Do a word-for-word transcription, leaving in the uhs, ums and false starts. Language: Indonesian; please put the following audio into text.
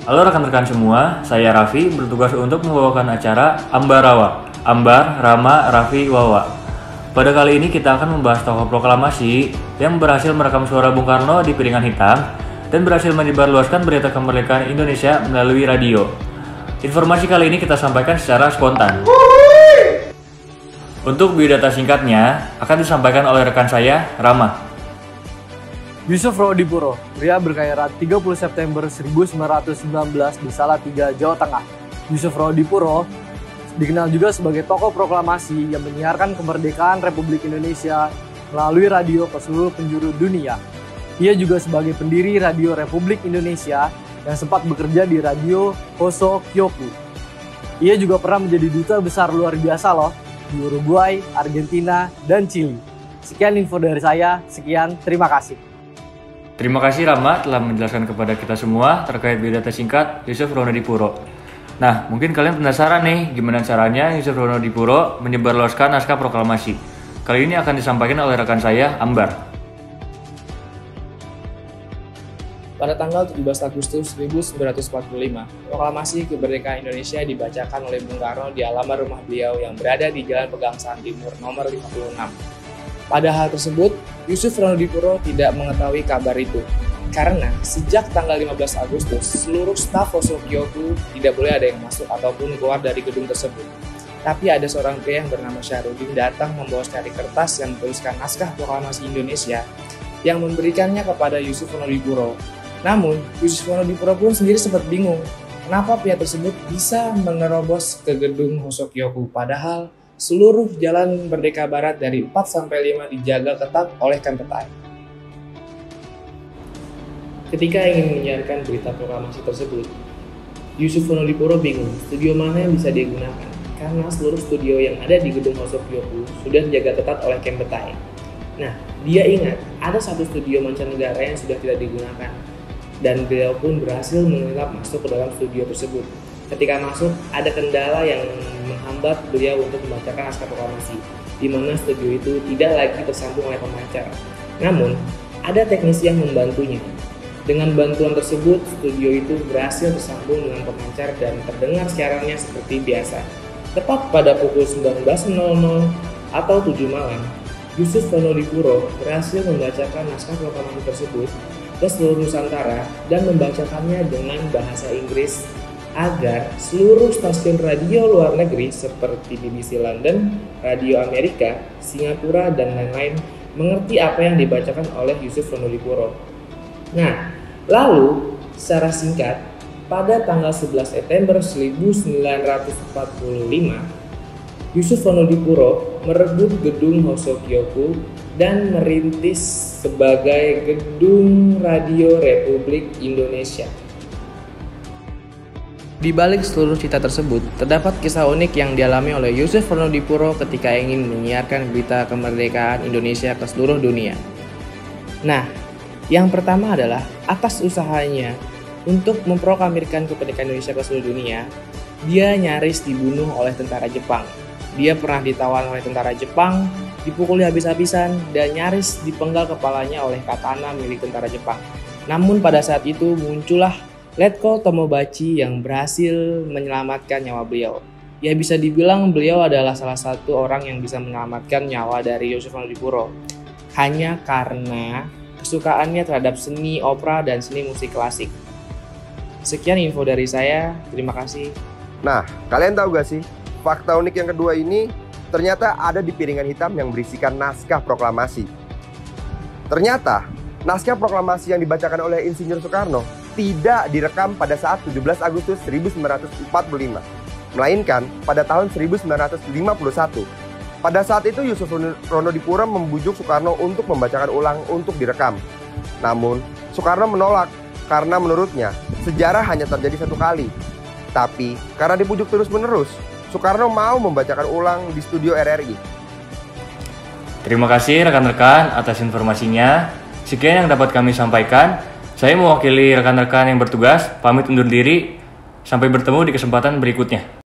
Halo rekan-rekan semua, saya Raffi bertugas untuk membawakan acara Ambarawa, Ambar, Rama, Raffi, Wawa. Pada kali ini kita akan membahas tokoh proklamasi yang berhasil merekam suara Bung Karno di piringan hitam dan berhasil menyebarluaskan berita kemerdekaan Indonesia melalui radio. Informasi kali ini kita sampaikan secara spontan. Untuk biodata singkatnya akan disampaikan oleh rekan saya, Rama. Yusuf Rawodipuro, pria berkelahiran tiga puluh September seribu sembilan ratus sembilan belas di Salatiga, Jawa Tengah. Yusuf Rawodipuro dikenal juga sebagai tokoh proklamasi yang menyiarkan kemerdekaan Republik Indonesia melalui radio ke seluruh penjuru dunia. Ia juga sebagai pendiri Radio Republik Indonesia yang sempat bekerja di Radio Hoso Kyoku. Ia juga pernah menjadi duta besar luar biasa loh di Uruguay, Argentina, dan Chili. Sekian info dari saya, sekian, terima kasih. Terima kasih Rama telah menjelaskan kepada kita semua terkait biodata singkat Yusuf Rawodipuro. Nah, mungkin kalian penasaran nih gimana caranya Yusuf Rawodipuro menyebarluaskan naskah proklamasi. Kali ini akan disampaikan oleh rekan saya, Ambar. Pada tanggal tujuh belas Agustus seribu sembilan ratus empat puluh lima, proklamasi kemerdekaan Indonesia dibacakan oleh Bung Karno di halaman rumah beliau yang berada di Jalan Pegangsaan Timur nomor lima puluh enam. Pada hal tersebut, Yusuf Rawodipuro tidak mengetahui kabar itu, karena sejak tanggal lima belas Agustus, seluruh staf Hoso Kyoku tidak boleh ada yang masuk ataupun keluar dari gedung tersebut. Tapi ada seorang pria yang bernama Syahrudin datang membawa secari kertas yang menuliskan naskah proklamasi Indonesia yang memberikannya kepada Yusuf Rawodipuro. Namun, Yusuf Rawodipuro pun sendiri sempat bingung, kenapa pria tersebut bisa menerobos ke gedung Hoso Kyoku, padahal seluruh jalan Merdeka Barat dari empat sampai lima dijaga ketat oleh Kempetai. Ketika ingin menyiarkan berita proklamasi tersebut, Yusuf Rawodipuro bingung studio mana yang bisa digunakan karena seluruh studio yang ada di gedung Hoso Kyoku sudah dijaga ketat oleh Kempetai. Nah, dia ingat ada satu studio mancanegara yang sudah tidak digunakan dan beliau pun berhasil mengelap masuk ke dalam studio tersebut. Ketika masuk, ada kendala yang menghambat beliau untuk membacakan naskah proklamasi, di mana studio itu tidak lagi tersambung oleh pemancar. Namun, ada teknisi yang membantunya. Dengan bantuan tersebut, studio itu berhasil tersambung dengan pemancar dan terdengar siarannya seperti biasa. Tepat pada pukul sembilan belas atau tujuh malam, Yusuf Rawodipuro berhasil membacakan naskah proklamasi tersebut ke seluruh Nusantara dan membacakannya dengan bahasa Inggris agar seluruh stasiun radio luar negeri seperti B B C London, Radio Amerika, Singapura, dan lain-lain mengerti apa yang dibacakan oleh Yusuf Rawodipuro. Nah, lalu secara singkat, pada tanggal sebelas September seribu sembilan ratus empat puluh lima, Yusuf Rawodipuro merebut gedung Hoso Kyoku dan merintis sebagai Gedung Radio Republik Indonesia. Di balik seluruh cerita tersebut, terdapat kisah unik yang dialami oleh Yusuf Rawodipuro ketika ingin menyiarkan berita kemerdekaan Indonesia ke seluruh dunia. Nah, yang pertama adalah atas usahanya untuk memproklamirkan kemerdekaan Indonesia ke seluruh dunia, dia nyaris dibunuh oleh tentara Jepang. Dia pernah ditawan oleh tentara Jepang, dipukuli habis-habisan, dan nyaris dipenggal kepalanya oleh katana milik tentara Jepang. Namun pada saat itu muncullah Letkol Tomobachi yang berhasil menyelamatkan nyawa beliau. Ya, bisa dibilang beliau adalah salah satu orang yang bisa menyelamatkan nyawa dari Yusuf Rawodipuro hanya karena kesukaannya terhadap seni opera dan seni musik klasik. Sekian info dari saya, terima kasih. Nah, kalian tahu gak sih, fakta unik yang kedua ini ternyata ada di piringan hitam yang berisikan naskah proklamasi. Ternyata, naskah proklamasi yang dibacakan oleh Insinyur Soekarno tidak direkam pada saat tujuh belas Agustus seribu sembilan ratus empat puluh lima, melainkan pada tahun seribu sembilan ratus lima puluh satu. Pada saat itu Yusuf Rawodipuro membujuk Soekarno untuk membacakan ulang untuk direkam. Namun, Soekarno menolak karena menurutnya sejarah hanya terjadi satu kali. Tapi, karena dibujuk terus-menerus, Soekarno mau membacakan ulang di studio R R I. Terima kasih rekan-rekan atas informasinya. Sekian yang dapat kami sampaikan. Saya mewakili rekan-rekan yang bertugas, pamit undur diri. Sampai bertemu di kesempatan berikutnya.